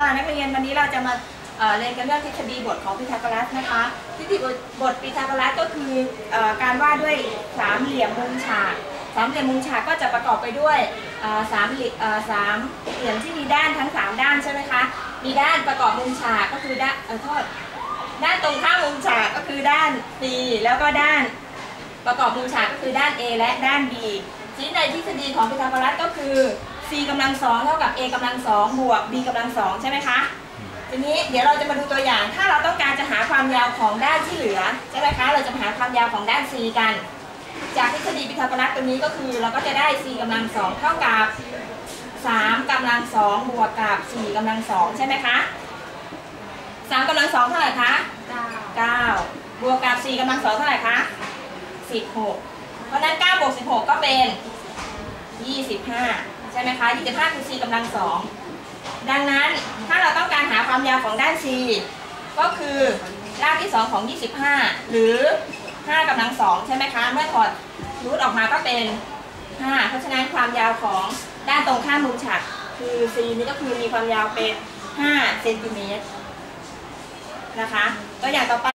นักเรียนวันนี้เราจะมาเรียนกันเรื่องทฤษฎีบทของพีทาโกรัสนะคะทฤษฎีบทพีทาโกรัสก็คือการวาดด้วยสามเหลี่ยมมุมฉากสามเหลี่ยมมุมฉากก็จะประกอบไปด้วยสามเหลี่ยมที่มีด้านทั้ง3ด้านใช่ไหมคะมีด้านประกอบมุมฉากก็คือด้านตรงข้ามมุมฉากก็คือด้าน C แล้วก็ด้านประกอบมุมฉากก็คือด้าน A และด้าน B ที่ในทฤษฎีของพีทาโกรัสก็คือ c กำลัง2เท่ากับ a กำลัง2บวก b กำลัง2ใช่ไหมคะทีนี้เดี๋ยวเราจะมาดูตัวอย่างถ้าเราต้องการจะหาความยาวของด้านที่เหลือใช่ไหมคะเราจะหาความยาวของด้าน c กันจากทฤษฎีพีทาโกรัสตัวนี้ก็คือเราก็จะได้ c กำลัง2เท่ากับ3กำลัง2บวกกับ4กำลัง2ใช่ไหมคะ3กำลัง2เท่าไหร่คะ9บวกกับ4กำลัง2เท่าไหร่คะ16เพราะนั้น9บวก16ก็เป็น25ใช่ไหมคะ25คือ c กำลัง2ดังนั้นถ้าเราต้องการหาความยาวของด้าน c ก็คือรากที่2ของ25หรือ5กำลัง2ใช่ไหมคะเมื่อถอดรูทออกมาก็เป็น5เพราะฉะนั้นความยาวของด้านตรงข้ามมุมฉากคือ c นี่ก็คือมีความยาวเป็น5 เซนติเมตรนะคะตัวอย่างต่อไป